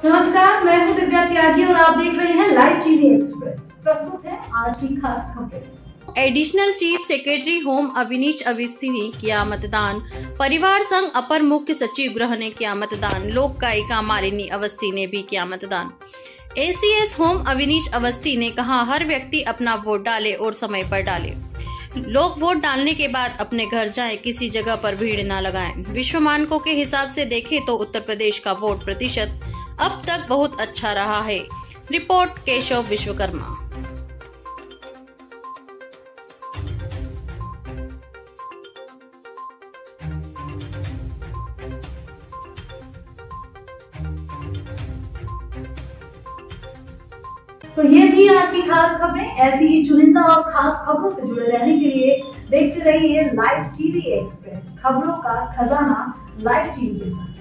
नमस्कार, मैं हूं दिव्या त्यागी और आप देख रहे हैं लाइव टीवी एक्सप्रेस। प्रस्तुत है आज की खास खबरें। Additional chief secretary home Avinish Awasthi ने किया मतदान। परिवार संघ अपर मुख्य सचिव गृह ने किया मतदान। लोक गायिका मालिनी अवस्थी ने भी किया मतदान। एसीएस होम अविनीश अवस्थी ने कहा, हर व्यक्ति अपना वोट डाले और समय पर डाले। लोग वोट डालने के बाद अपने घर जाएं, किसी जगह पर भीड़ न लगाएं। विश्व मानकों के हिसाब से देखें तो उत्तर प्रदेश का वोट प्रतिशत अब तक बहुत अच्छा रहा है। रिपोर्ट केशव विश्वकर्मा। तो ये थी आज की खास खबरें। ऐसी ही चुनिंदा और खास खबरों से जुड़े रहने के लिए देखते रहिए लाइव टीवी एक्सप्रेस। खबरों का खजाना लाइव टीवी के साथ।